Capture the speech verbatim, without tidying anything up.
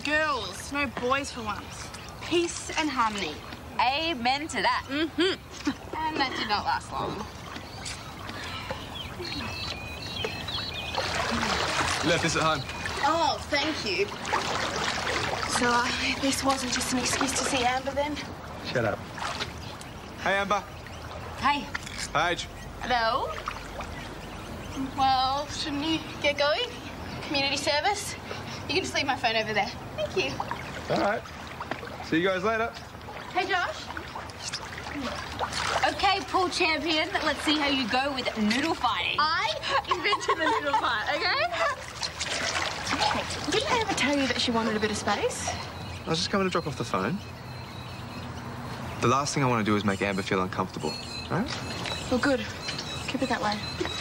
girls, no boys for once. Peace and harmony. Amen to that. Mm-hmm. And that did not last long. Left this at home. Oh, thank you. So uh, this wasn't just an excuse to see Amber then? Shut up. Hey, Amber. Hey. Paige. Hello? Well, shouldn't you get going? Community service? You can just leave my phone over there. Thank you. All right. See you guys later. Hey, Josh. Okay, pool champion, let's see how you go with noodle fighting. I invented the noodle fight, okay? Didn't I ever tell you that she wanted a bit of space? I was just coming to drop off the phone. The last thing I want to do is make Amber feel uncomfortable, all right? Well, good. Keep it that way.